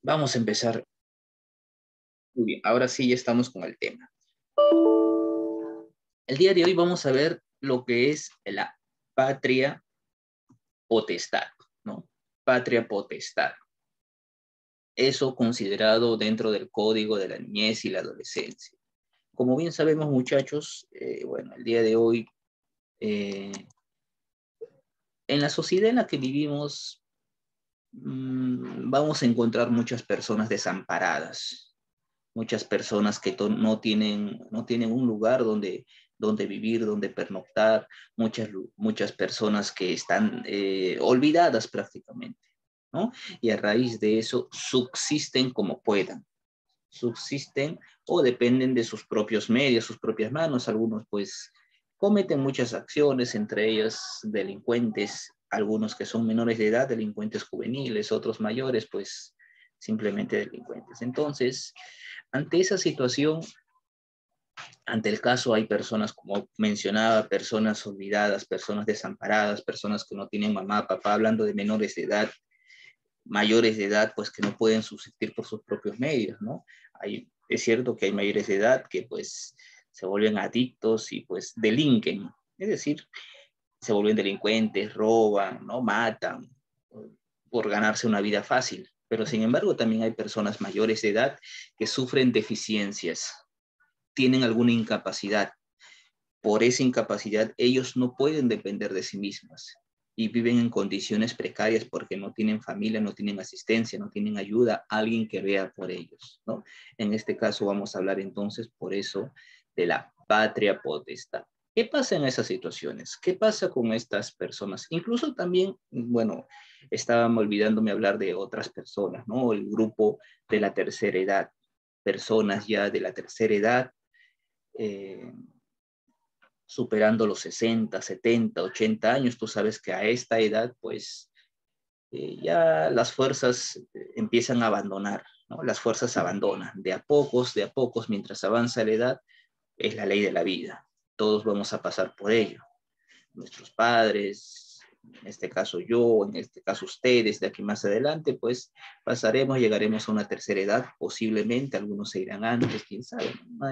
Vamos a empezar. Muy bien, ahora sí ya estamos con el tema. El día de hoy vamos a ver lo que es la patria potestad, ¿no? Patria potestad. Eso considerado dentro del Código de la Niñez y la Adolescencia. Como bien sabemos, muchachos, bueno, el día de hoy, eh, en la sociedad en la que vivimos, vamos a encontrar muchas personas desamparadas, muchas personas que no tienen un lugar donde vivir, donde pernoctar, muchas personas que están olvidadas prácticamente, ¿no? Y a raíz de eso subsisten como puedan, subsisten o dependen de sus propios medios, sus propias manos. Algunos pues cometen muchas acciones, entre ellas delincuentes, algunos que son menores de edad, delincuentes juveniles, otros mayores, pues simplemente delincuentes. Entonces, ante esa situación, ante el caso hay personas, como mencionaba, personas olvidadas, personas desamparadas, personas que no tienen mamá, papá, hablando de menores de edad, mayores de edad, pues que no pueden subsistir por sus propios medios, ¿no? Es cierto que hay mayores de edad que pues se vuelven adictos y pues delinquen, es decir, se vuelven delincuentes, roban, ¿no? Matan por ganarse una vida fácil. Pero sin embargo también hay personas mayores de edad que sufren deficiencias, tienen alguna incapacidad. Por esa incapacidad ellos no pueden depender de sí mismos y viven en condiciones precarias porque no tienen familia, no tienen asistencia, no tienen ayuda, alguien que vea por ellos, ¿no? En este caso vamos a hablar entonces por eso de la patria potestad. ¿Qué pasa en esas situaciones? ¿Qué pasa con estas personas? Incluso también, bueno, estaba olvidándome hablar de otras personas, ¿no? El grupo de la tercera edad, personas ya de la tercera edad, eh, superando los 60, 70, 80 años. Tú sabes que a esta edad, pues ya las fuerzas empiezan a abandonar, ¿no? Las fuerzas abandonan de a pocos, mientras avanza la edad, es la ley de la vida. Todos vamos a pasar por ello. Nuestros padres, en este caso yo, en este caso ustedes, de aquí más adelante, pues pasaremos, llegaremos a una tercera edad, posiblemente, algunos se irán antes, quién sabe,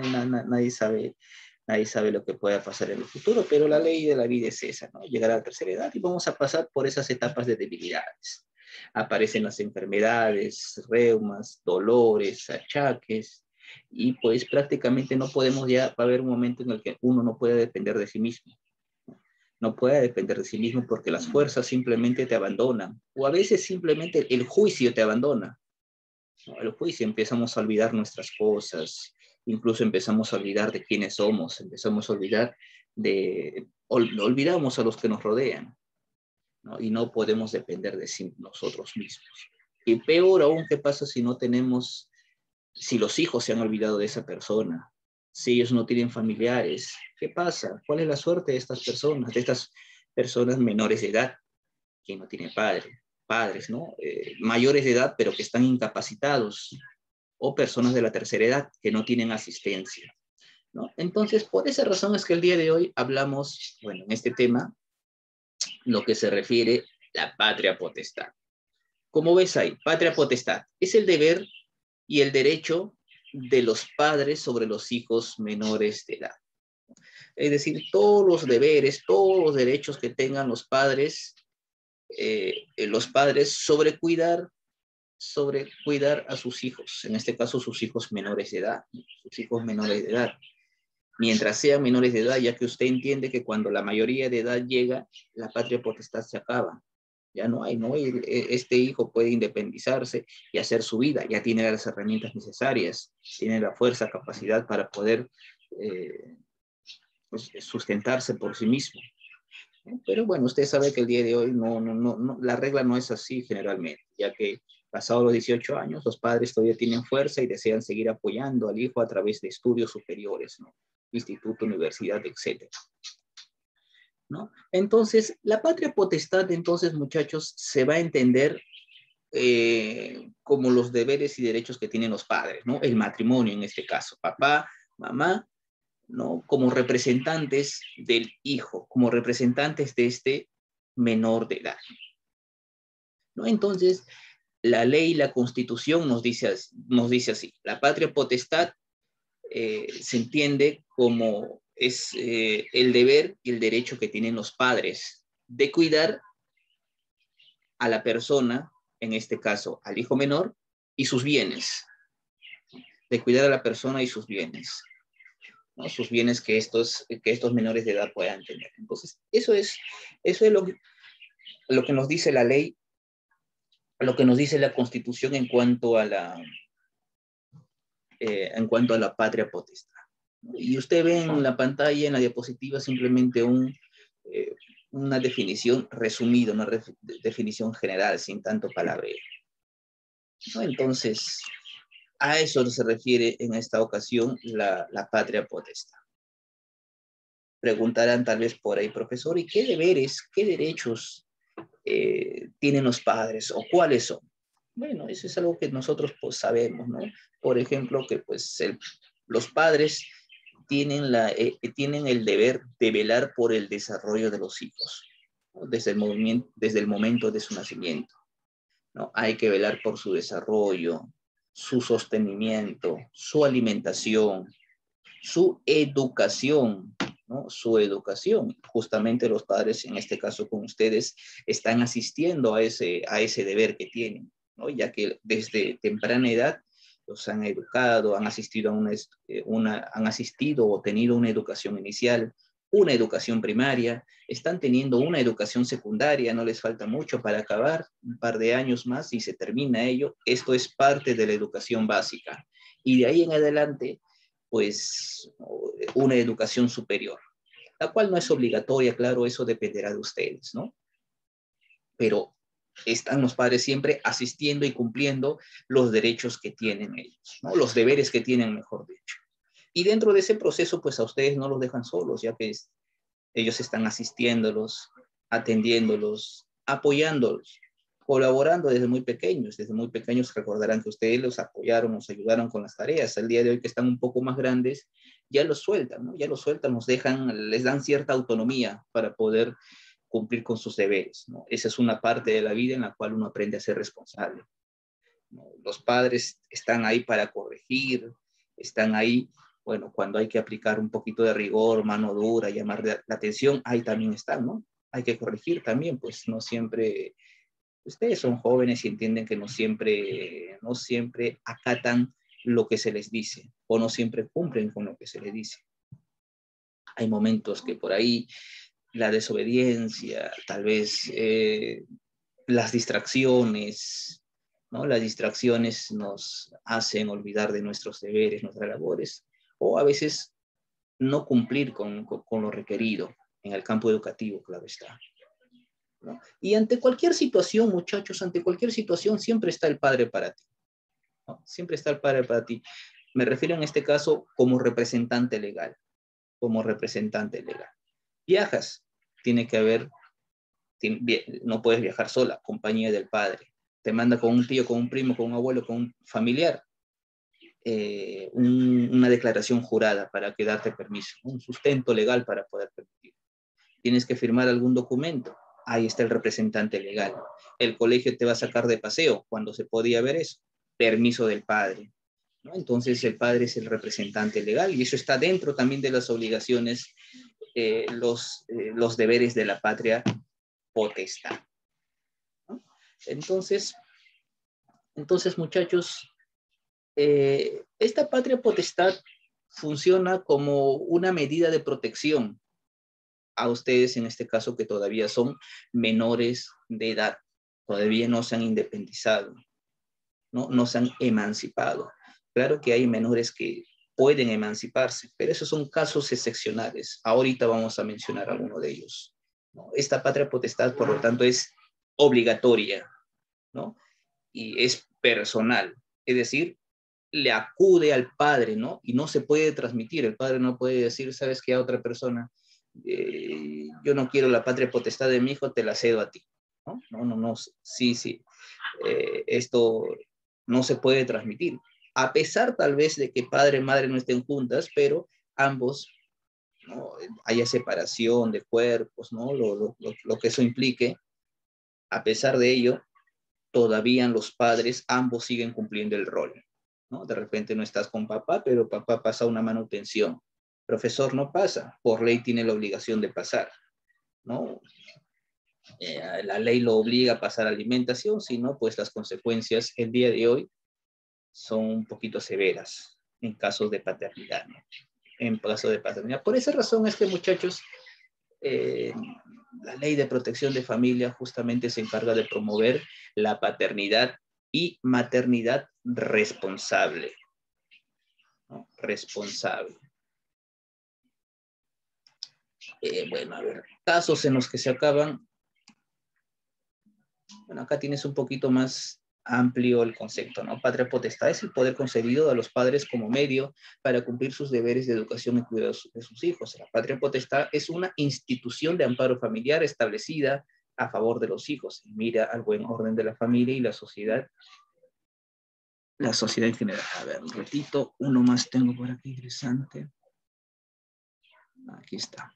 nadie sabe lo que pueda pasar en el futuro, pero la ley de la vida es esa, ¿no? Llegar a la tercera edad y vamos a pasar por esas etapas de debilidades. Aparecen las enfermedades, reumas, dolores, achaques, y pues prácticamente no podemos ya, va a haber un momento en el que uno no puede depender de sí mismo, no puede depender de sí mismo porque las fuerzas simplemente te abandonan, o a veces simplemente el juicio te abandona, ¿no? El juicio, empezamos a olvidar nuestras cosas, incluso empezamos a olvidar de quiénes somos, empezamos a olvidar olvidamos a los que nos rodean, ¿no? Y no podemos depender de sí, nosotros mismos. Y peor aún, ¿qué pasa si no tenemos, si los hijos se han olvidado de esa persona? Si ellos no tienen familiares, ¿qué pasa? ¿Cuál es la suerte de estas personas menores de edad, que no tienen padres, ¿no? Mayores de edad, pero que están incapacitados, o personas de la tercera edad que no tienen asistencia, ¿no? Entonces, por esa razón es que el día de hoy hablamos, bueno, en este tema, lo que se refiere a la patria potestad. Como ves ahí, patria potestad es el deber y el derecho de los padres sobre los hijos menores de edad. Es decir, todos los deberes, todos los derechos que tengan los padres sobre cuidar a sus hijos, en este caso sus hijos menores de edad, sus hijos menores de edad. Mientras sean menores de edad, ya que usted entiende que cuando la mayoría de edad llega, la patria potestad se acaba. Ya no hay, ¿no? Este hijo puede independizarse y hacer su vida, ya tiene las herramientas necesarias, tiene la fuerza, capacidad para poder eh, pues, sustentarse por sí mismo. Pero bueno, usted sabe que el día de hoy la regla no es así generalmente, ya que pasados los 18 años, los padres todavía tienen fuerza y desean seguir apoyando al hijo a través de estudios superiores, ¿no? Instituto, universidad, etcétera, ¿no? Entonces, la patria potestad, entonces, muchachos, se va a entender como los deberes y derechos que tienen los padres, ¿no? El matrimonio en este caso, papá, mamá, ¿no? Como representantes del hijo, como representantes de este menor de edad, ¿no? Entonces, La ley y la Constitución nos dice así: la patria potestad se entiende como es el deber y el derecho que tienen los padres de cuidar a la persona, en este caso al hijo menor, y sus bienes, de cuidar a la persona y sus bienes, ¿no? Sus bienes que estos menores de edad puedan tener. Entonces, eso es lo que nos dice la ley, lo que nos dice la Constitución en cuanto a la patria potestad. Y usted ve en la pantalla, en la diapositiva, simplemente una definición resumida, una definición general, sin tanto palabreo, ¿no? Entonces, a eso se refiere en esta ocasión la patria potestad. Preguntarán tal vez por ahí: profesor, ¿y qué deberes, qué derechos tienen los padres o cuáles son? Bueno, eso es algo que nosotros pues sabemos, ¿no? Por ejemplo, que pues los padres tienen el deber de velar por el desarrollo de los hijos, ¿no? Desde el momento de su nacimiento, ¿no? Hay que velar por su desarrollo, su sostenimiento, su alimentación, su educación, ¿no? Su educación. Justamente los padres, en este caso con ustedes, están asistiendo a ese deber que tienen, ¿no? Ya que desde temprana edad los han educado, han asistido han asistido o tenido una educación inicial, una educación primaria, están teniendo una educación secundaria, no les falta mucho para acabar, un par de años más y se termina ello. Esto es parte de la educación básica. Y de ahí en adelante, pues, una educación superior, la cual no es obligatoria, claro, eso dependerá de ustedes, ¿no? Pero están los padres siempre asistiendo y cumpliendo los derechos que tienen ellos, ¿no? Los deberes que tienen, mejor dicho. Y dentro de ese proceso, pues a ustedes no los dejan solos, ya que ellos están asistiéndolos, atendiéndolos, apoyándolos, colaborando desde muy pequeños recordarán que ustedes los apoyaron, nos ayudaron con las tareas. Al día de hoy que están un poco más grandes, ya los sueltan, ¿no? Ya los sueltan, les dan cierta autonomía para poder cumplir con sus deberes, ¿no? Esa es una parte de la vida en la cual uno aprende a ser responsable, ¿no? Los padres están ahí para corregir, están ahí, bueno, cuando hay que aplicar un poquito de rigor, mano dura, llamar la atención, ahí también están, ¿no? Hay que corregir también, pues no siempre, ustedes son jóvenes y entienden que no siempre acatan lo que se les dice o no siempre cumplen con lo que se les dice. Hay momentos que por ahí la desobediencia, tal vez las distracciones, ¿no? Las distracciones nos hacen olvidar de nuestros deberes, nuestras labores, o a veces no cumplir con lo requerido en el campo educativo, claro está, ¿no? Y ante cualquier situación, muchachos, ante cualquier situación, siempre está el padre para ti, ¿no? Siempre está el padre para ti. Me refiero en este caso como representante legal, como representante legal. Viajas, tiene que haber, no puedes viajar sola, compañía del padre. Te manda con un tío, con un primo, con un abuelo, con un familiar, una declaración jurada para que darte permiso, un sustento legal para poder permitir. Tienes que firmar algún documento, ahí está el representante legal. El colegio te va a sacar de paseo, cuando se podía ver eso, permiso del padre, ¿no? Entonces el padre es el representante legal y eso está dentro también de las obligaciones, los deberes de la patria potestad, ¿no? Entonces, muchachos, esta patria potestad funciona como una medida de protección a ustedes, en este caso, que todavía son menores de edad, todavía no se han independizado, no se han emancipado. Claro que hay menores que pueden emanciparse, pero esos son casos excepcionales. Ahorita vamos a mencionar alguno de ellos, ¿no? Esta patria potestad, por lo tanto, es obligatoria, ¿no? Y es personal, es decir, le acude al padre, ¿no? Y no se puede transmitir, el padre no puede decir, ¿sabes qué? A otra persona, yo no quiero la patria potestad de mi hijo, te la cedo a ti, ¿no? No, sí, esto no se puede transmitir, a pesar tal vez de que padre y madre no estén juntas, pero ambos, ¿no? Haya separación de cuerpos, ¿no? Lo que eso implique, a pesar de ello, todavía los padres, ambos siguen cumpliendo el rol, ¿no? De repente no estás con papá, pero papá pasa una manutención. Profesor no pasa, por ley tiene la obligación de pasar, ¿no? La ley lo obliga a pasar alimentación, si no, pues las consecuencias el día de hoy son un poquito severas en casos de paternidad, ¿no? En caso de paternidad. Por esa razón es que, muchachos, la ley de protección de familia justamente se encarga de promover la paternidad y maternidad responsable, ¿no? Responsable. Bueno, a ver, casos en los que se acaban. Bueno, acá tienes un poquito más amplio el concepto, ¿no? Patria potestad es el poder concedido a los padres como medio para cumplir sus deberes de educación y cuidado de sus hijos. La patria potestad es una institución de amparo familiar establecida a favor de los hijos. Mira al buen orden de la familia y la sociedad en general. A ver, un ratito, uno más tengo por aquí interesante. Aquí está.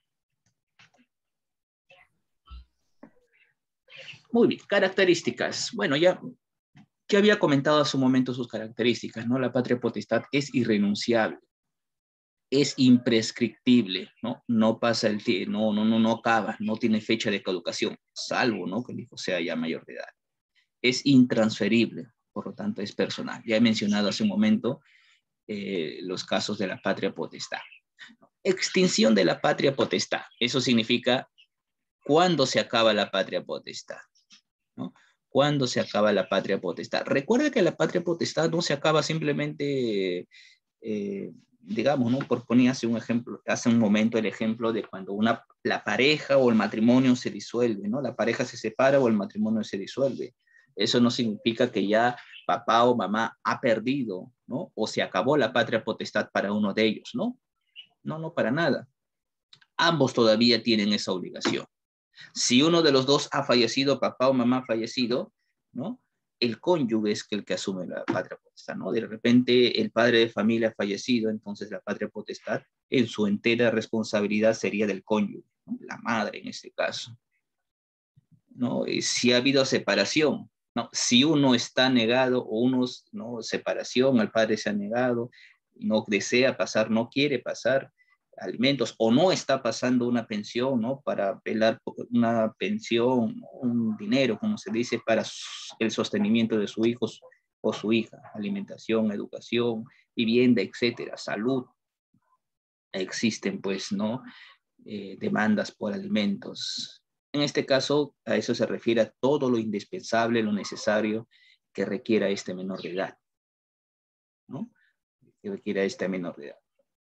Muy bien, características. Bueno, ya había comentado hace un momento sus características, ¿no? La patria potestad es irrenunciable, es imprescriptible, ¿no? No pasa el tiempo, no acaba, no tiene fecha de caducación, salvo, ¿no? Que el hijo sea ya mayor de edad. Es intransferible, por lo tanto es personal. Ya he mencionado hace un momento los casos de la patria potestad. Extinción de la patria potestad. Eso significa cuándo se acaba la patria potestad, ¿no? ¿Cuándo se acaba la patria potestad? Recuerda que la patria potestad no se acaba simplemente, digamos, ¿no? Por poner hace un momento el ejemplo de cuando la pareja o el matrimonio se disuelve, ¿no? La pareja se separa o el matrimonio se disuelve. Eso no significa que ya papá o mamá ha perdido, ¿no? O se acabó la patria potestad para uno de ellos, ¿no? No, para nada. Ambos todavía tienen esa obligación. Si uno de los dos ha fallecido, papá o mamá ha fallecido, ¿no? El cónyuge es el que asume la patria potestad, ¿no? De repente el padre de familia ha fallecido, entonces la patria potestad en su entera responsabilidad sería del cónyuge, ¿no? La madre en este caso, ¿no? Si ha habido separación, ¿no? Si uno está negado o ¿no? Separación, el padre se ha negado, no desea pasar, no quiere pasar alimentos o no está pasando una pensión, ¿no? Para velar por una pensión, un dinero, como se dice, para el sostenimiento de su hijo o su hija, alimentación, educación, vivienda, etcétera, salud. Existen, pues, ¿no? Demandas por alimentos. En este caso, a eso se refiere a todo lo indispensable, lo necesario que requiera este menor de edad, ¿no? Que requiera este menor de edad.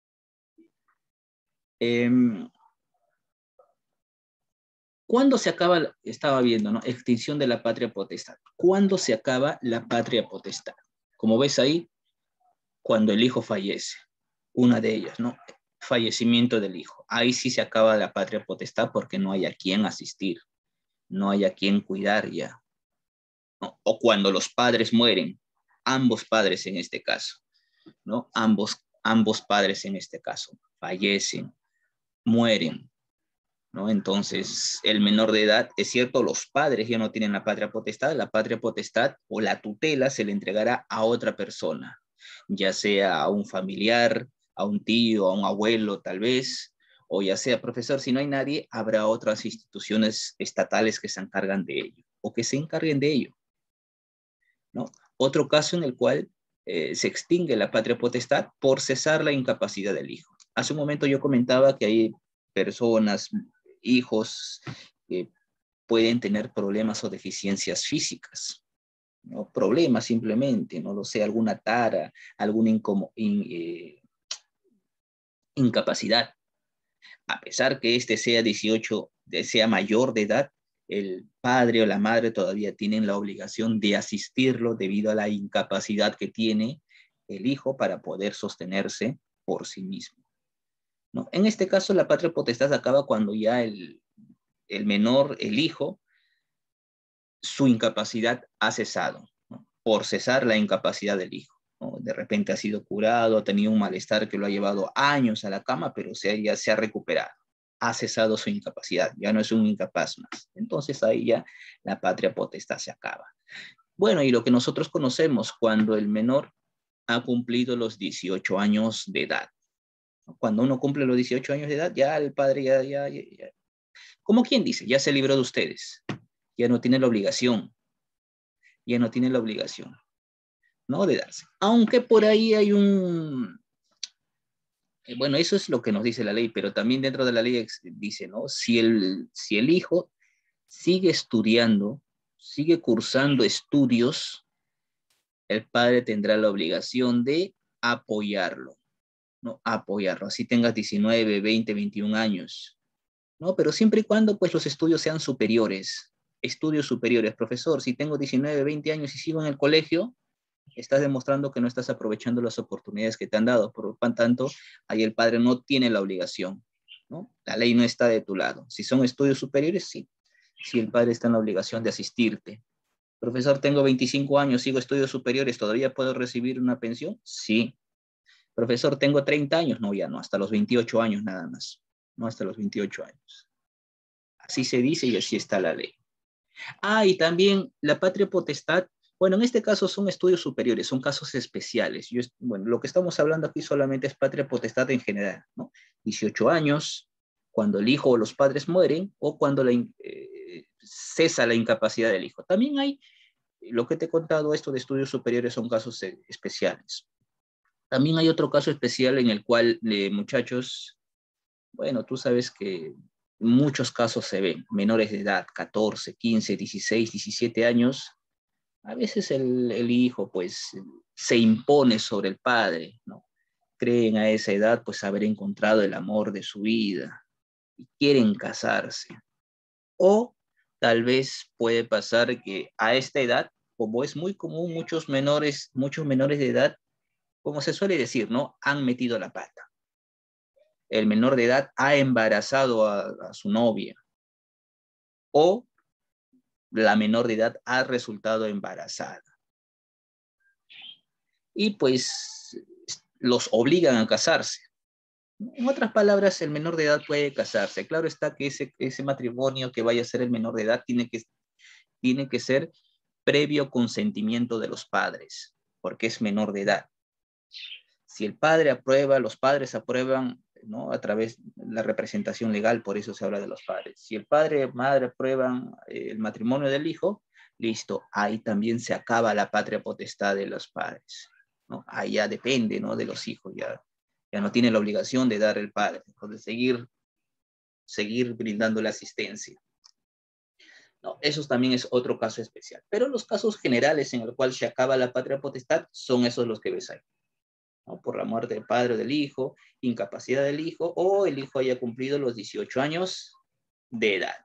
¿Cuándo se acaba? Estaba viendo, ¿no? Extinción de la patria potestad. ¿Cuándo se acaba la patria potestad? Como ves ahí, cuando el hijo fallece. Una de ellas, ¿no? Fallecimiento del hijo. Ahí sí se acaba la patria potestad porque no hay a quien asistir, no hay a quien cuidar ya, ¿no? O cuando los padres mueren, ambos padres en este caso, ¿no? Ambos padres en este caso fallecen, mueren, ¿no? Entonces, el menor de edad, es cierto, los padres ya no tienen la patria potestad o la tutela se le entregará a otra persona, ya sea a un familiar, a un tío, a un abuelo tal vez, o ya sea profesor, si no hay nadie, habrá otras instituciones estatales que se encargan de ello o que se encarguen de ello, ¿no? Otro caso en el cual se extingue la patria potestad por cesar la incapacidad del hijo. Hace un momento yo comentaba que hay personas, hijos que pueden tener problemas o deficiencias físicas, ¿no? Problemas simplemente, no lo sé, alguna tara, alguna incapacidad. A pesar que este sea 18, sea mayor de edad, el padre o la madre todavía tienen la obligación de asistirlo debido a la incapacidad que tiene el hijo para poder sostenerse por sí mismo, ¿no? En este caso, la patria potestad acaba cuando ya el menor, el hijo, su incapacidad ha cesado, ¿no? Por cesar la incapacidad del hijo, ¿no? De repente ha sido curado, ha tenido un malestar que lo ha llevado años a la cama, pero ya se ha recuperado. Ha cesado su incapacidad, ya no es un incapaz más. Entonces ahí ya la patria potestad se acaba. Bueno, y lo que nosotros conocemos cuando el menor ha cumplido los 18 años de edad. Cuando uno cumple los 18 años de edad, ya el padre ya, como quien dice, ya se libró de ustedes, ya no tiene la obligación, ya no tiene la obligación, ¿no? De darse. Aunque por ahí hay bueno, eso es lo que nos dice la ley, pero también dentro de la ley dice, ¿no? Si el hijo sigue estudiando, sigue cursando estudios, el padre tendrá la obligación de apoyarlo, ¿no? Apoyarlo, así tengas 19, 20, 21 años, ¿no? Pero siempre y cuando, pues, los estudios sean superiores, estudios superiores. Profesor, si tengo 19, 20 años y sigo en el colegio, estás demostrando que no estás aprovechando las oportunidades que te han dado. Por lo tanto, ahí el padre no tiene la obligación, ¿no? La ley no está de tu lado. Si son estudios superiores, sí. Si el padre está en la obligación de asistirte. Profesor, tengo 25 años, sigo estudios superiores, ¿todavía puedo recibir una pensión? Sí. Profesor, tengo 30 años, no, ya no, hasta los 28 años nada más, no hasta los 28 años. Así se dice y así está la ley. Ah, y también la patria potestad, bueno, en este caso son estudios superiores, son casos especiales. Bueno, lo que estamos hablando aquí solamente es patria potestad en general, ¿no? 18 años, cuando el hijo o los padres mueren o cuando cesa la incapacidad del hijo. También hay, lo que te he contado, esto de estudios superiores son casos especiales. También hay otro caso especial en el cual, muchachos, bueno, tú sabes que muchos casos se ven, menores de edad, 14, 15, 16, 17 años, a veces el hijo pues se impone sobre el padre, ¿no? Creen a esa edad pues haber encontrado el amor de su vida y quieren casarse. O tal vez puede pasar que a esta edad, como es muy común, muchos menores de edad, como se suele decir, ¿no? Han metido la pata. El menor de edad ha embarazado a su novia o la menor de edad ha resultado embarazada. Y pues los obligan a casarse. En otras palabras, el menor de edad puede casarse. Claro está que ese matrimonio que vaya a ser el menor de edad tiene que ser previo consentimiento de los padres, porque es menor de edad. Si el padre aprueba, los padres aprueban, ¿no? A través de la representación legal, por eso se habla de los padres. Si el padre y madre aprueban el matrimonio del hijo, listo, ahí también se acaba la patria potestad de los padres, ¿no? Ahí ya depende, ¿no? De los hijos, ya no tiene la obligación de dar el padre, o de seguir brindando la asistencia. No, eso también es otro caso especial. Pero los casos generales en el cual se acaba la patria potestad son esos los que ves ahí, ¿no? Por la muerte del padre o del hijo, incapacidad del hijo, o el hijo haya cumplido los 18 años de edad,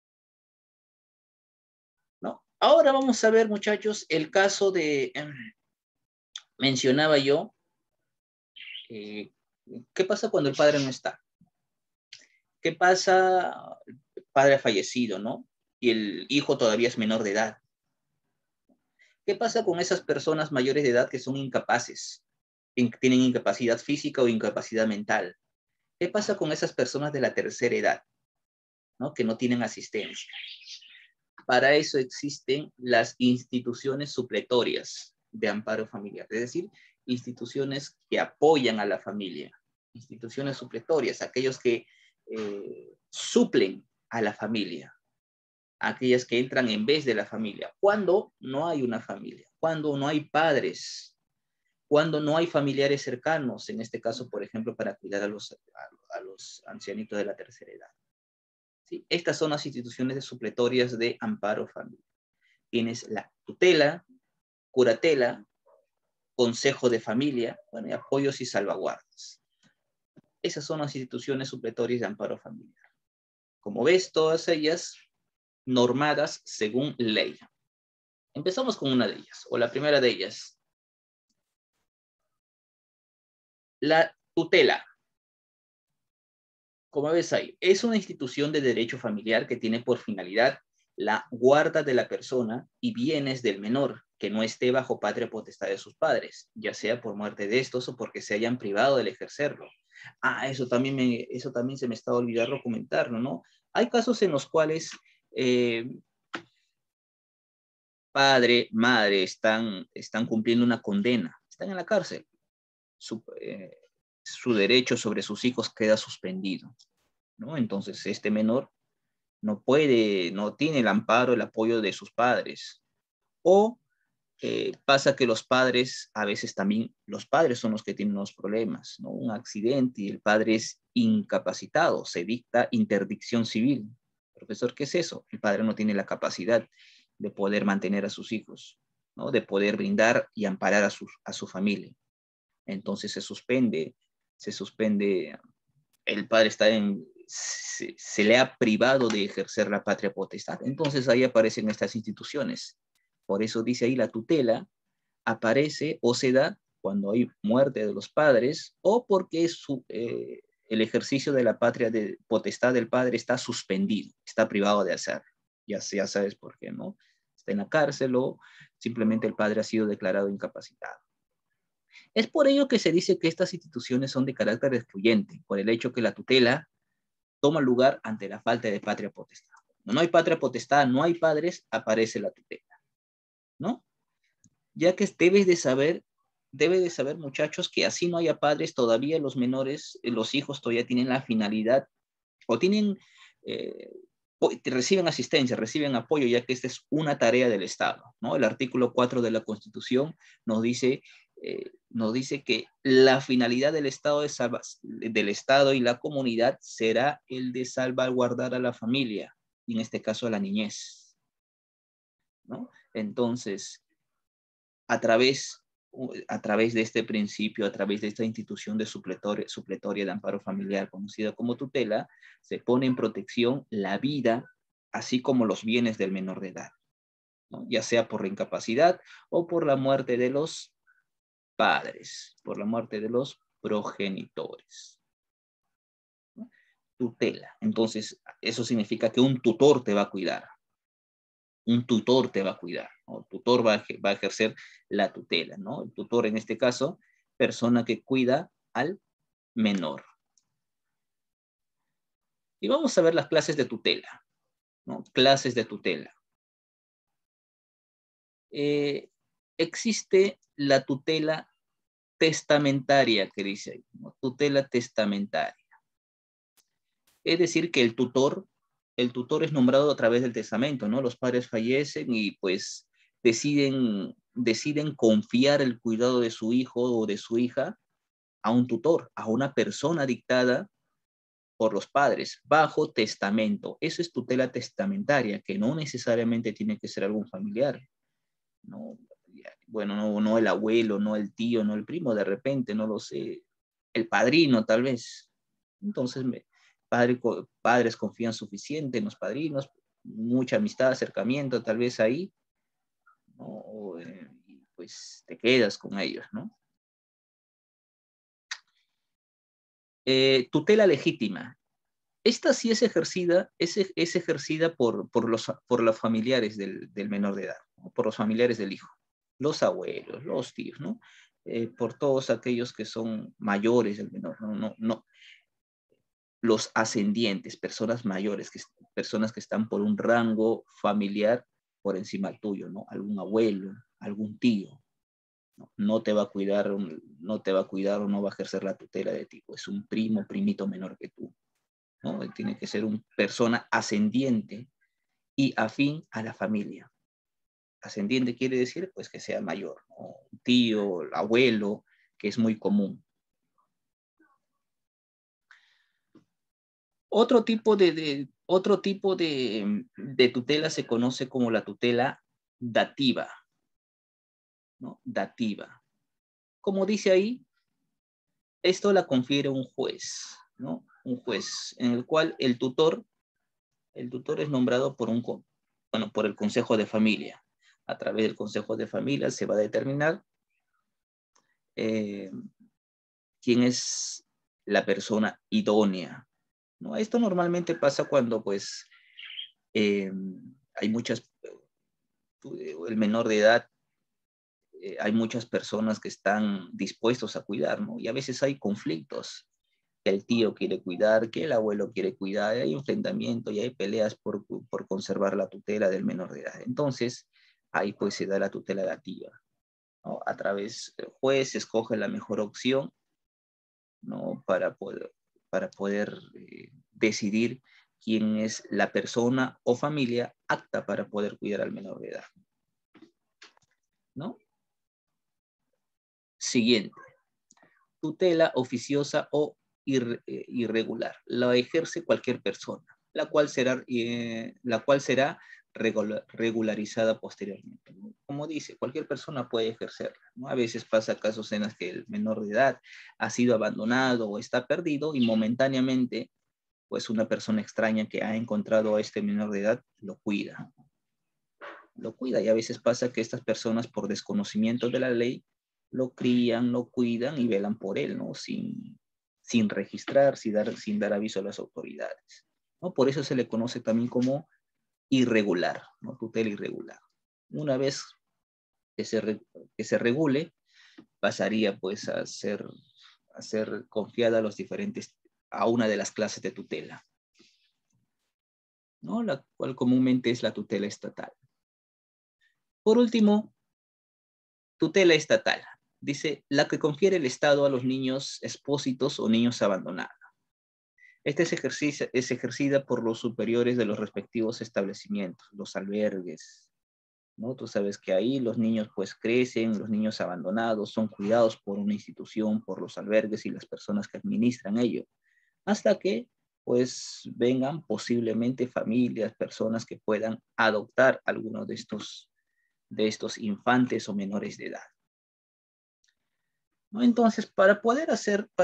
¿no? Ahora vamos a ver, muchachos, el caso de, mencionaba yo, eh, ¿qué pasa cuando el padre no está? ¿Qué pasa? El padre ha fallecido, ¿no? Y el hijo todavía es menor de edad. ¿Qué pasa con esas personas mayores de edad que son incapaces? Tienen incapacidad física o incapacidad mental. ¿Qué pasa con esas personas de la tercera edad, ¿no? Que no tienen asistencia? Para eso existen las instituciones supletorias de amparo familiar, es decir, instituciones que apoyan a la familia, instituciones supletorias, aquellos que suplen a la familia, aquellas que entran en vez de la familia, cuando no hay una familia, cuando no hay padres, cuando no hay familiares cercanos, en este caso, por ejemplo, para cuidar a los ancianitos de la tercera edad. ¿Sí? Estas son las instituciones supletorias de amparo familiar. Tienes la tutela, curatela, consejo de familia, bueno, y apoyos y salvaguardas. Esas son las instituciones supletorias de amparo familiar. Como ves, todas ellas normadas según ley. Empezamos con una de ellas, o la primera de ellas. La tutela. Como ves ahí, es una institución de derecho familiar que tiene por finalidad la guarda de la persona y bienes del menor que no esté bajo patria potestad de sus padres, ya sea por muerte de estos o porque se hayan privado del ejercerlo. Ah, eso también se me estaba olvidando comentarlo, ¿no? Hay casos en los cuales padre, madre están cumpliendo una condena, están en la cárcel. Su derecho sobre sus hijos queda suspendido, ¿no? Entonces, este menor no puede, no tiene el amparo, el apoyo de sus padres. O pasa que los padres, a veces también los padres son los que tienen los problemas, ¿no? Un accidente y el padre es incapacitado, se dicta interdicción civil. Profesor, ¿qué es eso? El padre no tiene la capacidad de poder mantener a sus hijos, ¿no? De poder brindar y amparar a su familia. Entonces se suspende, el padre está se le ha privado de ejercer la patria potestad. Entonces ahí aparecen estas instituciones. Por eso dice ahí la tutela aparece o se da cuando hay muerte de los padres o porque el ejercicio de la patria de potestad del padre está suspendido, está privado de hacer. Ya sabes por qué, ¿no? Está en la cárcel o simplemente el padre ha sido declarado incapacitado. Es por ello que se dice que estas instituciones son de carácter excluyente, por el hecho que la tutela toma lugar ante la falta de patria potestad. Cuando no hay patria potestad, no hay padres, aparece la tutela, ¿no? Ya que debe de saber muchachos que así no haya padres, todavía los menores, los hijos todavía tienen la finalidad o tienen, reciben asistencia, reciben apoyo, ya que esta es una tarea del Estado, ¿no? El artículo 4 de la Constitución nos dice que la finalidad del Estado y la comunidad será el de salvaguardar a la familia, y en este caso a la niñez, ¿no? Entonces, a través, a través de este principio, a través de esta institución de supletoria de amparo familiar, conocida como tutela, se pone en protección la vida, así como los bienes del menor de edad, ¿no? Ya sea por la incapacidad o por la muerte de los padres, por la muerte de los progenitores, ¿no? Tutela. Entonces, eso significa que un tutor te va a cuidar. Un tutor te va a cuidar, ¿no? El tutor va a ejercer la tutela, ¿no? El tutor, en este caso, persona que cuida al menor. Y vamos a ver las clases de tutela, ¿no? Clases de tutela. Existe la tutela testamentaria que dice ahí, ¿no? Tutela testamentaria. Es decir, que el tutor es nombrado a través del testamento, ¿no? Los padres fallecen y pues deciden confiar el cuidado de su hijo o de su hija a un tutor, a una persona dictada por los padres, bajo testamento. Eso es tutela testamentaria, que no necesariamente tiene que ser algún familiar, ¿no? Bueno, no el abuelo, no el tío, no el primo, de repente, no lo sé, el padrino tal vez. Entonces, padres confían suficiente en los padrinos, mucha amistad, acercamiento tal vez ahí, ¿no? Y pues te quedas con ellos, ¿no? Tutela legítima. Esta sí es ejercida, es ejercida por los familiares del menor de edad, ¿no? Por los familiares del hijo, los abuelos, los tíos, ¿no? Por todos aquellos que son mayores del menor, no, los ascendientes, personas mayores, personas que están por un rango familiar por encima del tuyo, ¿no? Algún abuelo, algún tío, ¿no? No te va a cuidar, no te va a cuidar o no va a ejercer la tutela de ti, pues un primo, primito menor que tú, ¿no? Tiene que ser una persona ascendiente y afín a la familia. Ascendiente quiere decir, pues, que sea mayor, ¿no? Un tío, abuelo, que es muy común. Otro tipo de tutela se conoce como la tutela dativa, ¿no? Dativa. Como dice ahí, esto la confiere un juez, ¿no? Un juez en el cual el tutor es nombrado por el Consejo de Familia. A través del Consejo de Familia se va a determinar quién es la persona idónea, ¿no? Esto normalmente pasa cuando pues hay el menor de edad, hay muchas personas que están dispuestos a cuidar, ¿no? Y a veces hay conflictos, que el tío quiere cuidar, que el abuelo quiere cuidar, hay enfrentamiento y hay peleas por conservar la tutela del menor de edad. Entonces, ahí pues se da la tutela dativa, ¿no? A través del juez escoge la mejor opción, ¿no? Para poder decidir quién es la persona o familia apta para poder cuidar al menor de edad, ¿no? Siguiente, tutela oficiosa o irregular. La ejerce cualquier persona, la cual será regularizada posteriormente, ¿no? Como dice, cualquier persona puede ejercerla, ¿no? A veces pasa casos en los que el menor de edad ha sido abandonado o está perdido y momentáneamente, pues una persona extraña que ha encontrado a este menor de edad lo cuida. Lo cuida y a veces pasa que estas personas por desconocimiento de la ley lo crían, lo cuidan y velan por él, ¿no? Sin registrar, sin dar aviso a las autoridades, ¿no? Por eso se le conoce también como irregular, ¿no? Tutela irregular. Una vez que se regule, pasaría pues a ser confiada a una de las clases de tutela, ¿no? La cual comúnmente es la tutela estatal. Por último, tutela estatal. Dice, la que confiere el Estado a los niños expósitos o niños abandonados. Esta es ejercida por los superiores de los respectivos establecimientos, los albergues, ¿no? Tú sabes que ahí los niños pues crecen, los niños abandonados son cuidados por una institución, por los albergues y las personas que administran ello, hasta que pues vengan posiblemente familias, personas que puedan adoptar algunos de estos infantes o menores de edad, ¿no? Entonces, para poder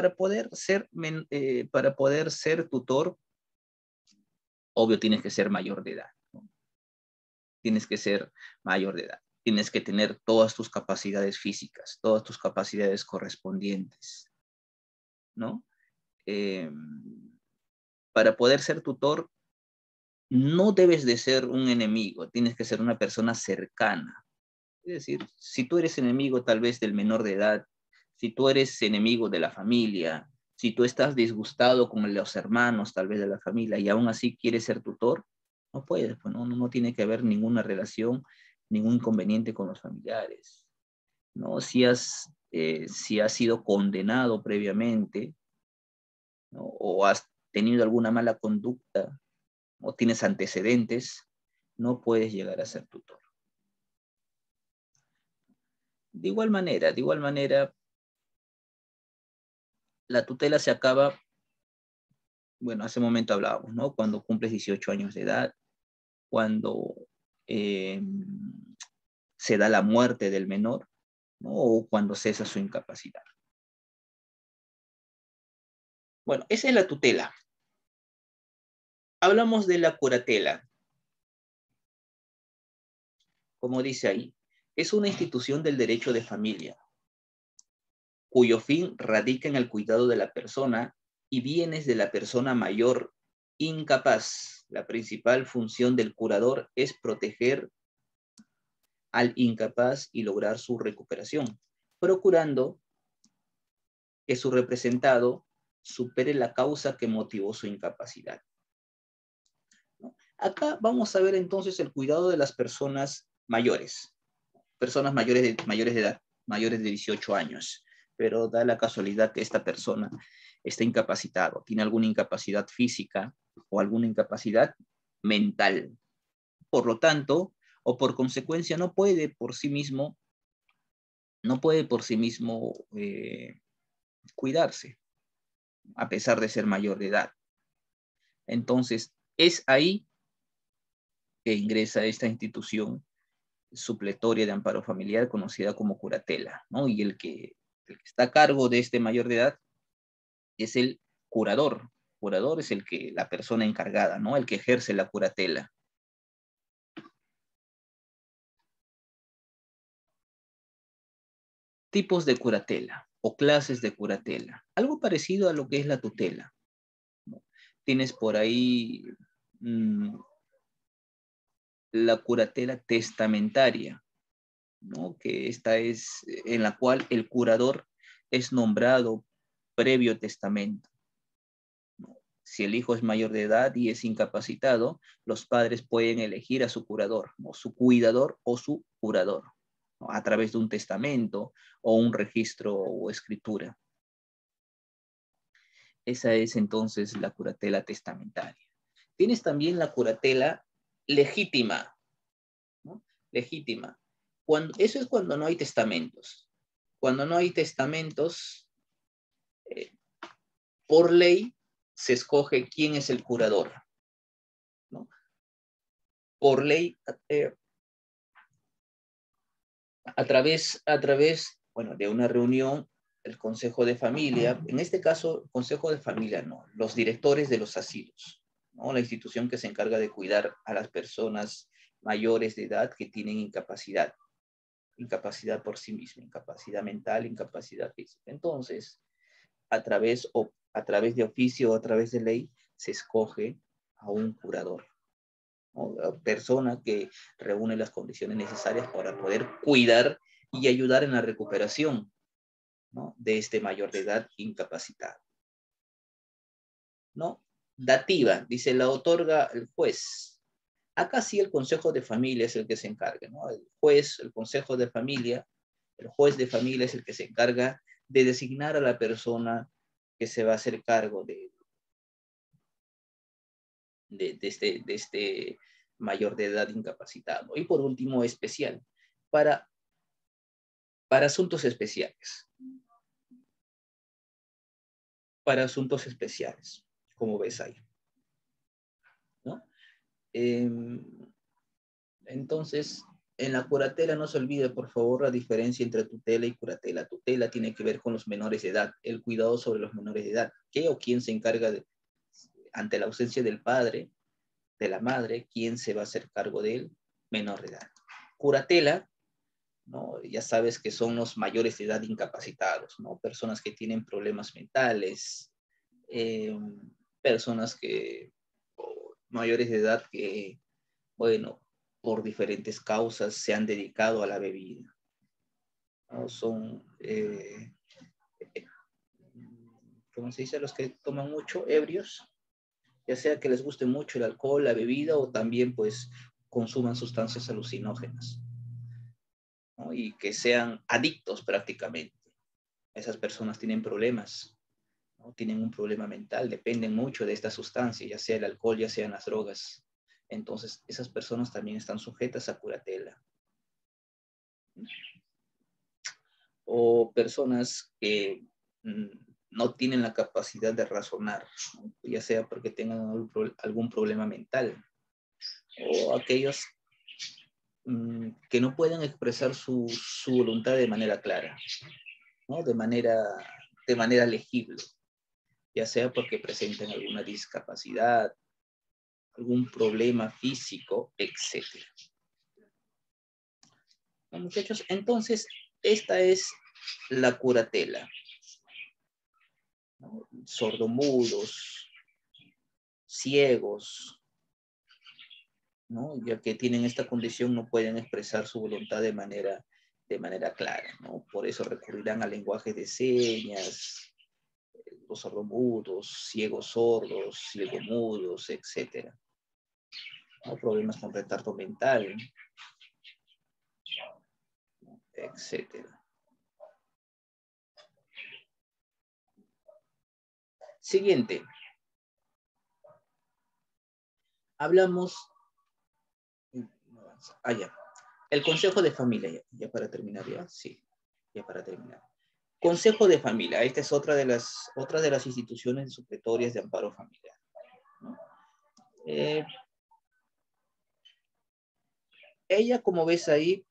ser tutor, obvio tienes que ser mayor de edad, ¿no? Tienes que ser mayor de edad. Tienes que tener todas tus capacidades físicas, todas tus capacidades correspondientes, ¿no? Eh, para poder ser tutor, no debes de ser un enemigo, tienes que ser una persona cercana. Es decir, si tú eres enemigo tal vez del menor de edad, si tú eres enemigo de la familia, si tú estás disgustado con los hermanos tal vez de la familia y aún así quieres ser tutor, no puedes, pues no tiene que haber ninguna relación, ningún inconveniente con los familiares, ¿no? Si has sido condenado previamente, ¿no? O has tenido alguna mala conducta o tienes antecedentes, no puedes llegar a ser tutor. De igual manera, la tutela se acaba, bueno, hace un momento hablábamos, ¿no? Cuando cumples 18 años de edad, cuando eh, se da la muerte del menor, ¿no? O cuando cesa su incapacidad. Bueno, esa es la tutela. Hablamos de la curatela. Como dice ahí, es una institución del derecho de familia, cuyo fin radica en el cuidado de la persona y bienes de la persona mayor incapaz. La principal función del curador es proteger al incapaz y lograr su recuperación, procurando que su representado supere la causa que motivó su incapacidad, ¿no? Acá vamos a ver entonces el cuidado de las personas mayores de edad, mayores de 18 años, pero da la casualidad que esta persona está incapacitado, tiene alguna incapacidad física o alguna incapacidad mental. Por lo tanto, o por consecuencia, no puede por sí mismo cuidarse, a pesar de ser mayor de edad. Entonces, es ahí que ingresa esta institución supletoria de amparo familiar conocida como curatela, ¿no? Y el que está a cargo de este mayor de edad es el curador. Curador es la persona encargada, ¿no? El que ejerce la curatela. Tipos de curatela o clases de curatela. Algo parecido a lo que es la tutela, ¿no? Tienes por ahí la curatela testamentaria, ¿no? Que esta es en la cual el curador es nombrado previo testamento, ¿no? Si el hijo es mayor de edad y es incapacitado, los padres pueden elegir a su curador, o su cuidador o su curador, ¿no? A través de un testamento o un registro o escritura. Esa es entonces la curatela testamentaria. Tienes también la curatela legítima, ¿no? Legítima. Eso es cuando no hay testamentos. Cuando no hay testamentos, por ley se escoge quién es el curador, ¿no? Por ley, a través, bueno, de una reunión, el Consejo de Familia, en este caso, Consejo de Familia no, los directores de los asilos, ¿no? La institución que se encarga de cuidar a las personas mayores de edad que tienen incapacidad, incapacidad por sí misma, incapacidad mental, incapacidad física. Entonces, a través de oficio o a través de ley, se escoge a un curador, ¿no? La persona que reúne las condiciones necesarias para poder cuidar y ayudar en la recuperación, ¿no? De este mayor de edad incapacitado, ¿no? Dativa, dice, la otorga el juez. Acá sí el Consejo de Familia es el que se encarga, ¿no? El juez, el Consejo de Familia, el juez de familia es el que se encarga de designar a la persona que se va a hacer cargo de este mayor de edad incapacitado. Y por último, especial, para, para asuntos especiales. Para asuntos especiales, como ves ahí, ¿no? Entonces, en la curatela no se olvide, por favor, la diferencia entre tutela y curatela. Tutela tiene que ver con los menores de edad, el cuidado sobre los menores de edad. ¿Qué o quién se encarga ante la ausencia del padre, de la madre, quién se va a hacer cargo de él? Menor de edad. Curatela, ¿no? Ya sabes que son los mayores de edad incapacitados, ¿no? Personas que tienen problemas mentales, personas que, mayores de edad que, bueno, por diferentes causas se han dedicado a la bebida, ¿no? Son, ¿cómo se dice? Los que toman mucho, ebrios, ya sea que les guste mucho el alcohol, la bebida, o también pues consuman sustancias alucinógenas, ¿no? Y que sean adictos prácticamente. Esas personas tienen problemas, ¿no? Tienen un problema mental, dependen mucho de esta sustancia, ya sea el alcohol, ya sean las drogas. Entonces, esas personas también están sujetas a curatela. O personas que no tienen la capacidad de razonar, ¿no? Ya sea porque tengan algún problema mental, o aquellos que no pueden expresar su voluntad de manera clara, ¿no? De manera legible, ya sea porque presentan alguna discapacidad, algún problema físico, etc. Bueno, muchachos, entonces, esta es la curatela, ¿no? Sordomudos, ciegos, ¿no? Ya que tienen esta condición, no pueden expresar su voluntad de manera clara, ¿no? Por eso recurrirán al lenguaje de señas, los sordomudos, ciegos sordos, ciegomudos, etc. ¿No? Problemas con retardo mental, etc. Siguiente. Hablamos. Ya. El Consejo de Familia, ya para terminar, ya. Sí, ya para terminar. Consejo de Familia. Esta es otra de las instituciones supletorias de amparo familiar, ¿no? Ella, como ves ahí,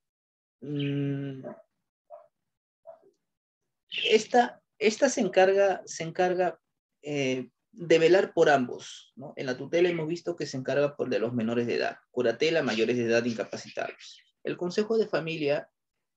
esta se encarga de velar por ambos, ¿no? En la tutela hemos visto que se encarga por de los menores de edad, curatela, mayores de edad incapacitados. El Consejo de Familia,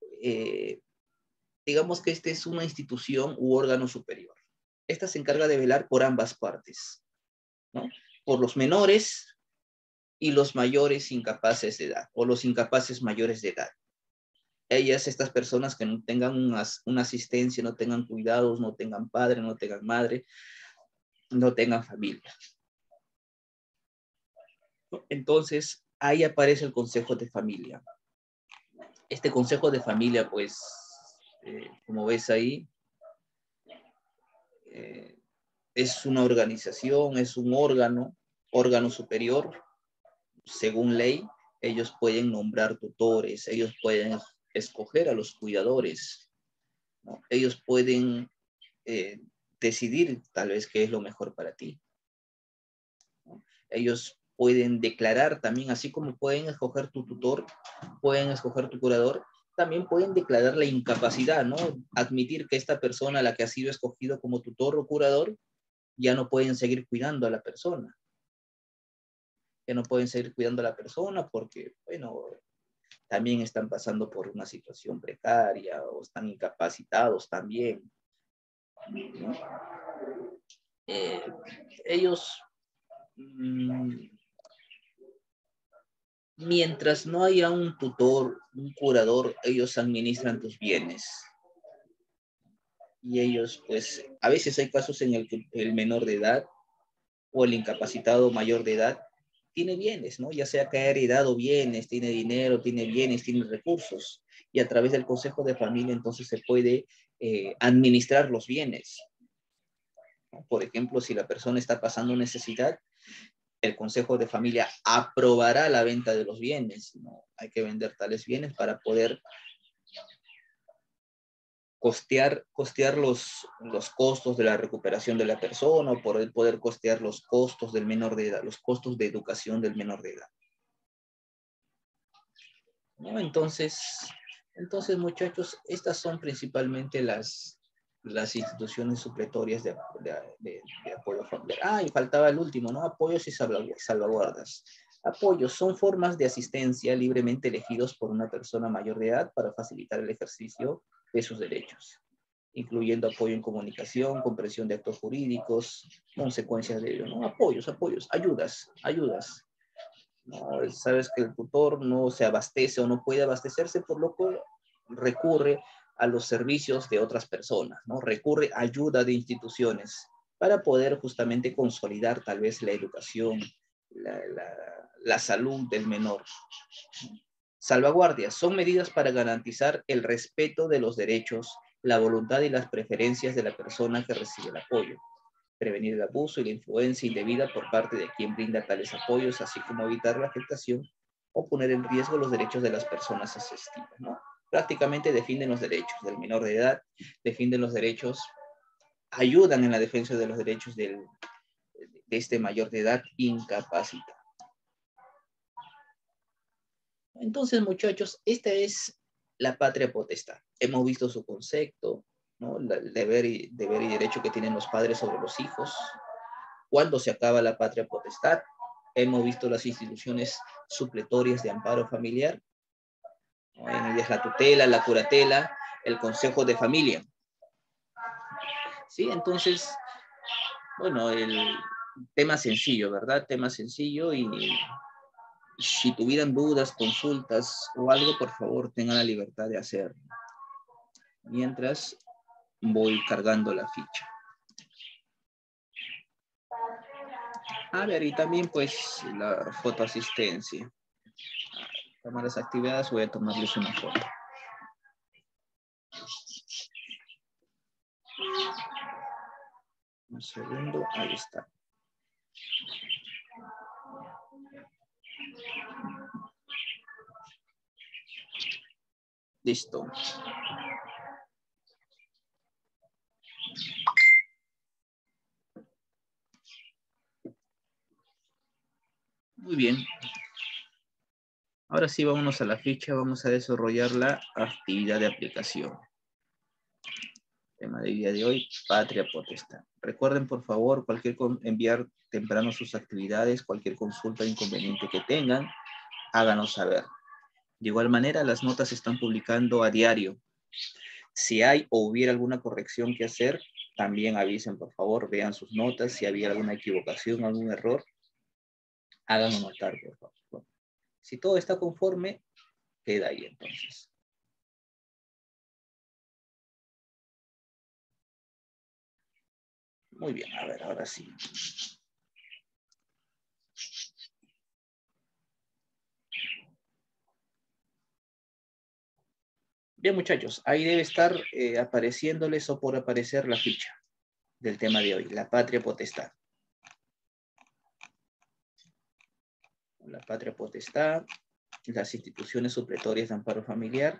digamos que esta es una institución u órgano superior. Esta se encarga de velar por ambas partes, ¿no? Por los menores y los mayores incapaces de edad, o los incapaces mayores de edad. Ellas, estas personas que no tengan una asistencia, no tengan cuidados, no tengan padre, no tengan madre, no tengan familia. Entonces, ahí aparece el consejo de familia. Este consejo de familia, pues, como ves ahí, es una organización, es un órgano superior, según ley. Ellos pueden nombrar tutores, ellos pueden escoger a los cuidadores, ¿no? Ellos pueden decidir tal vez qué es lo mejor para ti, ¿no? Ellos pueden declarar también, así como pueden escoger tu tutor, pueden escoger tu curador, también pueden declarar la incapacidad, ¿no? Admitir que esta persona, a la que ha sido escogido como tutor o curador, ya no pueden seguir cuidando a la persona. Ya no pueden seguir cuidando a la persona porque, bueno, también están pasando por una situación precaria o están incapacitados también, ¿no? Ellos, mientras no haya un tutor, un curador, ellos administran tus bienes. Y ellos, pues, a veces hay casos en el que el menor de edad o el incapacitado mayor de edad tiene bienes, ¿no? Ya sea que ha heredado bienes, tiene dinero, tiene bienes, tiene recursos. Y a través del consejo de familia entonces se puede administrar los bienes, ¿no? Por ejemplo, si la persona está pasando necesidad, el consejo de familia aprobará la venta de los bienes, ¿no? Hay que vender tales bienes para poder costear los costos de la recuperación de la persona o poder costear los costos del menor de edad, los costos de educación del menor de edad, ¿no? Entonces, muchachos, estas son principalmente las instituciones supletorias de apoyo familiar. Ah, y faltaba el último, ¿no? Apoyos y salvaguardas. Apoyos son formas de asistencia libremente elegidos por una persona mayor de edad para facilitar el ejercicio de sus derechos, incluyendo apoyo en comunicación, comprensión de actos jurídicos, consecuencias de ello, ¿no? Apoyos, ayudas. ¿No? Sabes que el tutor no se abastece o no puede abastecerse, por lo que recurre a los servicios de otras personas, ¿no? Recurre a ayuda de instituciones para poder justamente consolidar tal vez la educación, la salud del menor. Salvaguardias son medidas para garantizar el respeto de los derechos, la voluntad y las preferencias de la persona que recibe el apoyo, prevenir el abuso y la influencia indebida por parte de quien brinda tales apoyos, así como evitar la afectación o poner en riesgo los derechos de las personas asistidas, ¿no? Prácticamente defienden los derechos del menor de edad, defienden los derechos, ayudan en la defensa de los derechos de este mayor de edad incapacitado. Entonces, muchachos, esta es la patria potestad. Hemos visto su concepto, ¿no? El deber y derecho que tienen los padres sobre los hijos. ¿Cuándo se acaba la patria potestad? Hemos visto las instituciones supletorias de amparo familiar, ¿no? En ellas la tutela, la curatela, el consejo de familia. Sí, entonces, bueno, el tema sencillo, ¿verdad? Tema sencillo, y si tuvieran dudas, consultas o algo, por favor, tengan la libertad de hacerlo. Mientras voy cargando la ficha. A ver, y también pues la fotoasistencia. Cámaras activadas, voy a tomarles una foto. Un segundo, ahí está. Listo. Muy bien. Ahora sí, vámonos a la ficha. Vamos a desarrollar la actividad de aplicación. Tema del día de hoy, patria potestad. Recuerden, por favor, enviar temprano sus actividades, cualquier consulta o inconveniente que tengan, háganos saber. De igual manera, las notas se están publicando a diario. Si hay o hubiera alguna corrección que hacer, también avisen, por favor, vean sus notas. Si había alguna equivocación, algún error, háganlo notar, por favor. Si todo está conforme, queda ahí entonces. Muy bien, a ver, ahora sí. Bien, muchachos, ahí debe estar apareciéndoles o por aparecer la ficha del tema de hoy, la patria potestad. La patria potestad, las instituciones supletorias de amparo familiar.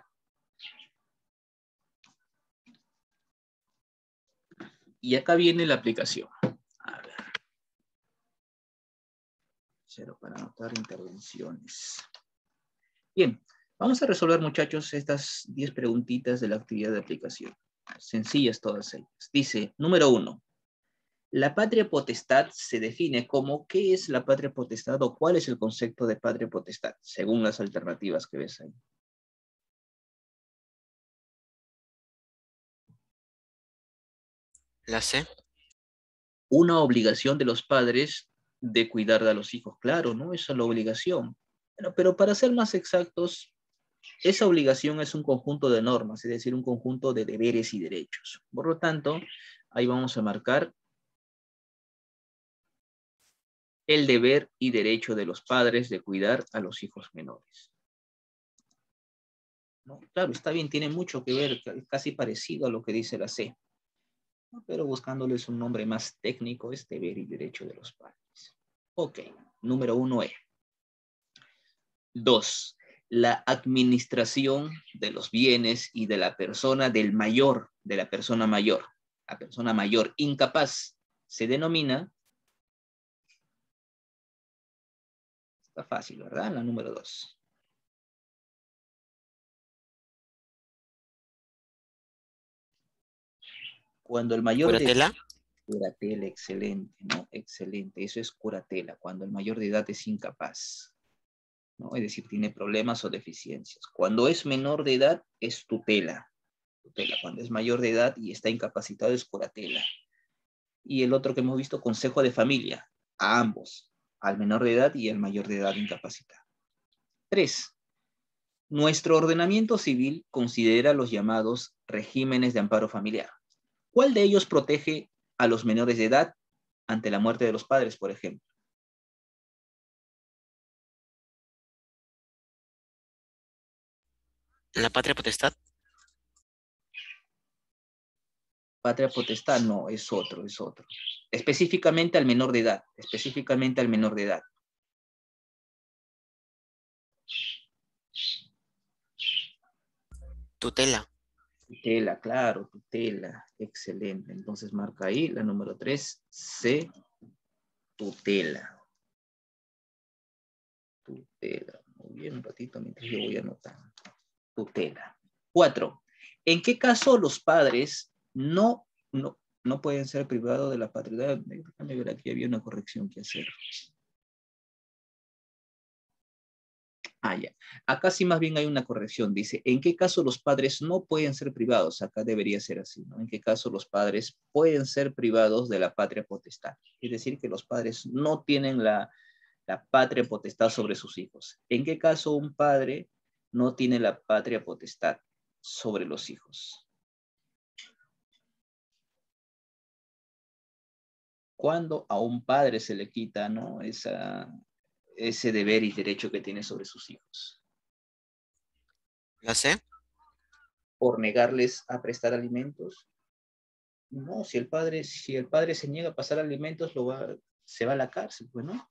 Y acá viene la aplicación. A ver. Cero para anotar intervenciones. Bien, vamos a resolver, muchachos, estas 10 preguntitas de la actividad de aplicación. Sencillas todas ellas. Dice, número 1. La patria potestad se define como ¿qué es la patria potestad o cuál es el concepto de patria potestad? Según las alternativas que ves ahí. La C. Una obligación de los padres de cuidar a los hijos. Claro, ¿no? Esa es la obligación. Bueno, pero para ser más exactos, esa obligación es un conjunto de normas, es decir, un conjunto de deberes y derechos. Por lo tanto, ahí vamos a marcar el deber y derecho de los padres de cuidar a los hijos menores. ¿No? Claro, está bien, tiene mucho que ver, casi parecido a lo que dice la C, ¿no? Pero buscándoles un nombre más técnico es deber y derecho de los padres. Ok, número 1E. 2. La administración de los bienes y de la persona del mayor, de la persona mayor. La persona mayor incapaz se denomina, está fácil, ¿verdad? La número 2. Cuando el mayor de Curatela. curatela, excelente, ¿no? Excelente, eso es curatela, cuando el mayor de edad es incapaz, ¿no? Es decir, tiene problemas o deficiencias. Cuando es menor de edad es tutela. Tutela, cuando es mayor de edad y está incapacitado es curatela. Y el otro que hemos visto, consejo de familia, a ambos, al menor de edad y al mayor de edad incapacitado. 3. Nuestro ordenamiento civil considera los llamados regímenes de amparo familiar. ¿Cuál de ellos protege a los menores de edad ante la muerte de los padres, por ejemplo? La patria potestad. Patria potestad, no, es otro, es otro. Específicamente al menor de edad, específicamente al menor de edad. Tutela. Tutela, claro, tutela, excelente. Entonces marca ahí la número 3, C, tutela. Tutela. Muy bien, un ratito mientras yo voy anotando. Tutela. 4. ¿En qué caso los padres no pueden ser privados de la patria? Déjame ver, aquí había una corrección que hacer. Ah, ya. Acá sí más bien hay una corrección. Dice, ¿en qué caso los padres no pueden ser privados? Acá debería ser así, ¿no? ¿En qué caso los padres pueden ser privados de la patria potestad? Es decir, que los padres no tienen la patria potestad sobre sus hijos. ¿En qué caso un padre no tiene la patria potestad sobre los hijos? Cuando a un padre se le quita, ¿no? Ese deber y derecho que tiene sobre sus hijos. La C. Por negarles a prestar alimentos. No, si el padre se niega a pasar alimentos, se va a la cárcel, pues, ¿no?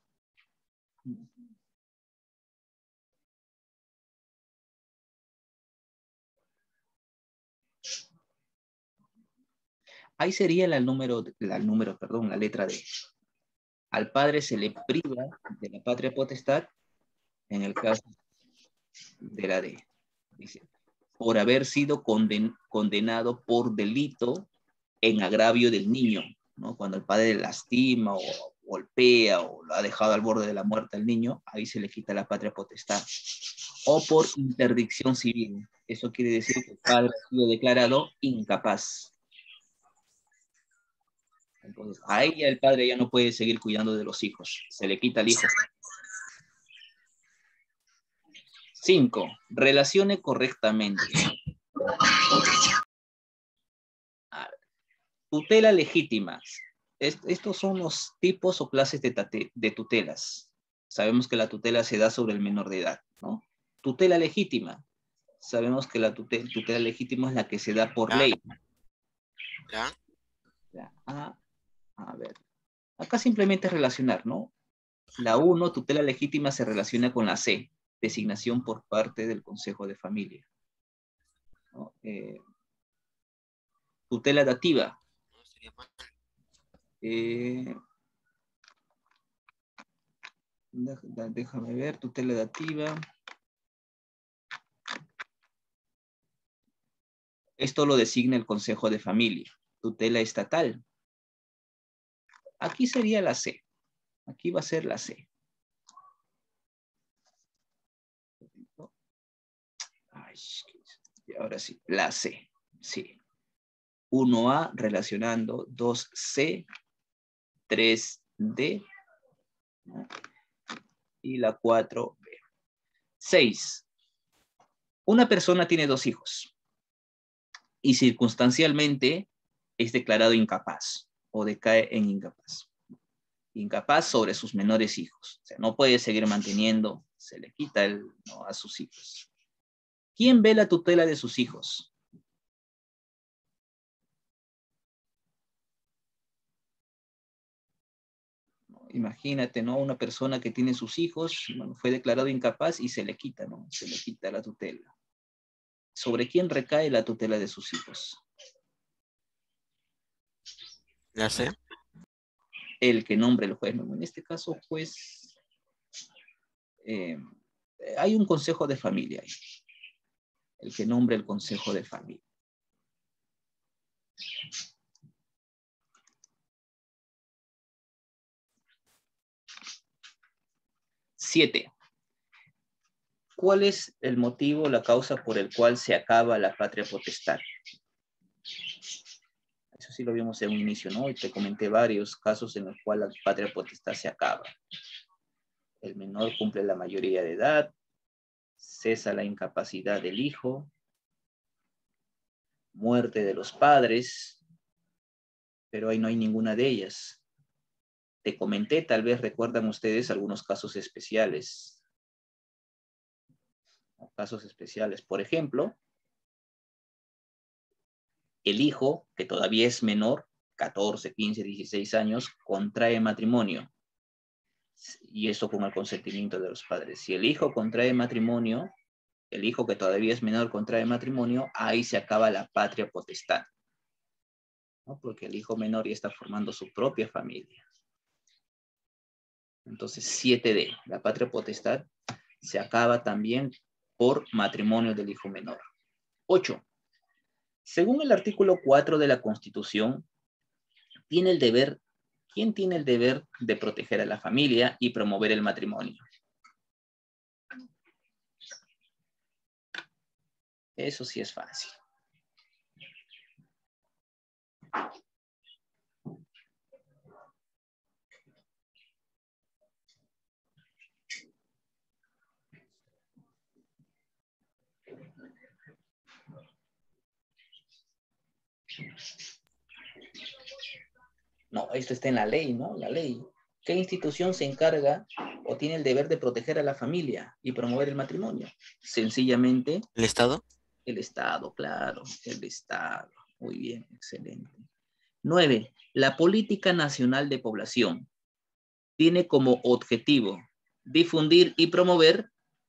Ahí sería la letra D. Al padre se le priva de la patria potestad en el caso de la D. Dice, por haber sido condenado por delito en agravio del niño, ¿no? Cuando el padre lastima o golpea o lo ha dejado al borde de la muerte al niño, ahí se le quita la patria potestad. O por interdicción civil. Eso quiere decir que el padre ha sido declarado incapaz. Entonces, ahí ya el padre ya no puede seguir cuidando de los hijos. Se le quita al hijo. 5. Relacione correctamente. A ver, tutela legítima. Estos son los tipos o clases de tutelas. Sabemos que la tutela se da sobre el menor de edad, ¿no? Tutela legítima. Sabemos que la tutela legítima es la que se da por Ya, ley. ya. Ya, a ver. Acá simplemente es relacionar, ¿no? La 1, tutela legítima, se relaciona con la C, designación por parte del Consejo de Familia, ¿no? Tutela dativa. No sería mal. Eh, déjame ver, tutela dativa. Esto lo designa el Consejo de Familia. Tutela estatal. Aquí sería la C. Aquí va a ser la C. Ay, y ahora sí, la C. Sí. 1A relacionando 2C, 3D, ¿no? Y la 4B. 6. Una persona tiene 2 hijos y circunstancialmente es declarado incapaz o decae en incapaz. Incapaz sobre sus menores hijos. O sea, no puede seguir manteniendo, se le quita ¿no? a sus hijos. ¿Quién ve la tutela de sus hijos? Imagínate, ¿no? Una persona que tiene sus hijos, bueno, fue declarado incapaz y se le quita, ¿no? Se le quita la tutela. ¿Sobre quién recae la tutela de sus hijos? La C. El que nombre el juez, ¿no? En este caso, juez, hay un consejo de familia ahí. El que nombre el consejo de familia. 7. ¿Cuál es el motivo, la causa por el cual se acaba la patria potestad? Eso sí lo vimos en un inicio, ¿no? Y te comenté varios casos en los cuales la patria potestad se acaba. El menor cumple la mayoría de edad, cesa la incapacidad del hijo, muerte de los padres, pero ahí no hay ninguna de ellas. Te comenté, tal vez recuerdan ustedes algunos casos especiales. Casos especiales, por ejemplo, el hijo, que todavía es menor, 14, 15, 16 años, contrae matrimonio. Y eso con el consentimiento de los padres. Si el hijo contrae matrimonio, el hijo que todavía es menor contrae matrimonio, ahí se acaba la patria potestad, ¿no? Porque el hijo menor ya está formando su propia familia. Entonces, 7D, la patria potestad se acaba también por matrimonio del hijo menor. 8. Según el artículo 4 de la Constitución, ¿quién tiene el deber de proteger a la familia y promover el matrimonio? Eso sí es fácil. No, esto está en la ley, ¿no? La ley. ¿Qué institución se encarga o tiene el deber de proteger a la familia y promover el matrimonio? Sencillamente, ¿El Estado? el Estado, claro, el Estado. Muy bien, excelente. 9. La Política Nacional de Población tiene como objetivo difundir y promover.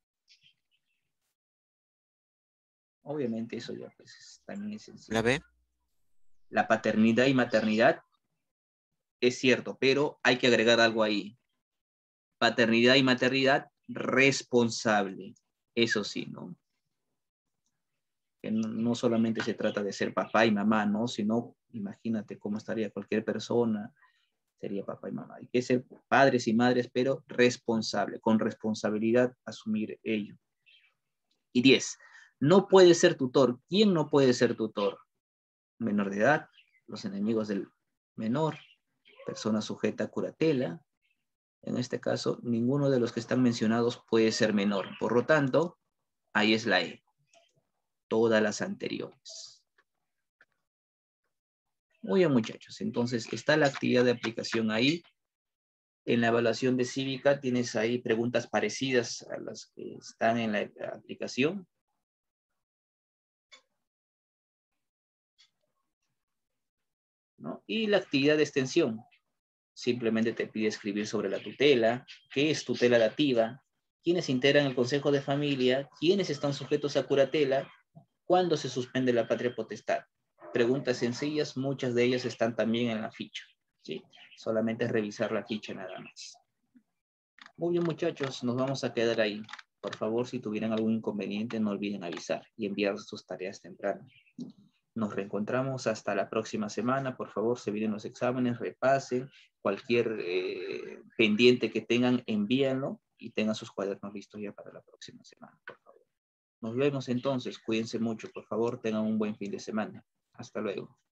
Obviamente eso ya pues también es sencillo. La B. La paternidad y maternidad es cierto, pero hay que agregar algo ahí. Paternidad y maternidad responsable. Eso sí, ¿no? Que no solamente se trata de ser papá y mamá, ¿no? Sino, imagínate cómo estaría cualquier persona, sería papá y mamá. Hay que ser padres y madres, pero responsable, con responsabilidad asumir ello. Y 10. No puede ser tutor. ¿Quién no puede ser tutor? Menor de edad, los enemigos del menor, persona sujeta a curatela. En este caso, ninguno de los que están mencionados puede ser menor. Por lo tanto, ahí es la E. Todas las anteriores. Muy bien, muchachos. Entonces, está la actividad de aplicación ahí. En la evaluación de cívica tienes ahí preguntas parecidas a las que están en la aplicación. ¿No? Y la actividad de extensión. Simplemente te pide escribir sobre la tutela, qué es tutela dativa, quiénes integran el consejo de familia, quiénes están sujetos a curatela, cuándo se suspende la patria potestad. Preguntas sencillas, muchas de ellas están también en la ficha. ¿Sí? Solamente es revisar la ficha nada más. Muy bien, muchachos, nos vamos a quedar ahí. Por favor, si tuvieran algún inconveniente, no olviden avisar y enviar sus tareas temprano. Nos reencontramos hasta la próxima semana. Por favor, se vienen los exámenes, repasen. Cualquier pendiente que tengan, envíenlo y tengan sus cuadernos listos ya para la próxima semana, por favor. Nos vemos entonces. Cuídense mucho, por favor. Tengan un buen fin de semana. Hasta luego.